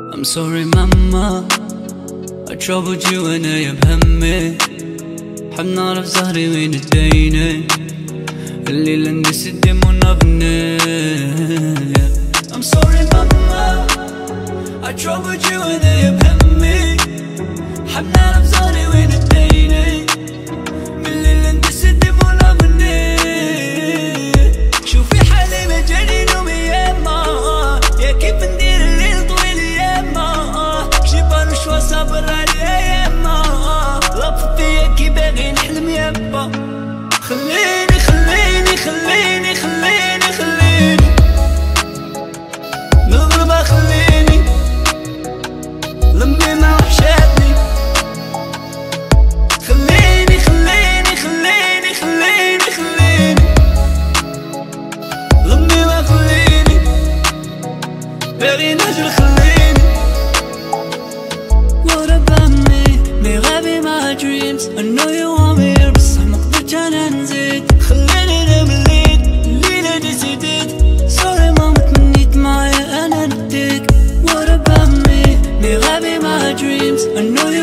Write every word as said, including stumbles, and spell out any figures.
I'm sorry mama, I troubled you وانا بهمي. حب نعرف زهري وين اديني الليلة الناس يدمونا بني. I'm sorry mama, I troubled you وانا بهمي. حب نعرف زهري وين اديني الليلة الناس يدمونا بني. شوفي حالي ما جاني نوم ياما، يا كيف ندير الليل طويل ياما. جيبان شوا صابر عليا ياما، لطف فيا كي باغي نحلم يابا. خليني خليني خليني خليني خليني نضربها، خليني لمي ما وحشاتني. خليني خليني خليني خليني خليني لمي ما خليني باغي نهجر. خليني What about me? مي غابي my dreams. I know you want me here بصح مقدرتش انا نزيد. خليني انا مليت الليلة دي زيدت. Sorry ماما تمنيت معايا انا نديك. What about me? مي غابي my dreams. I know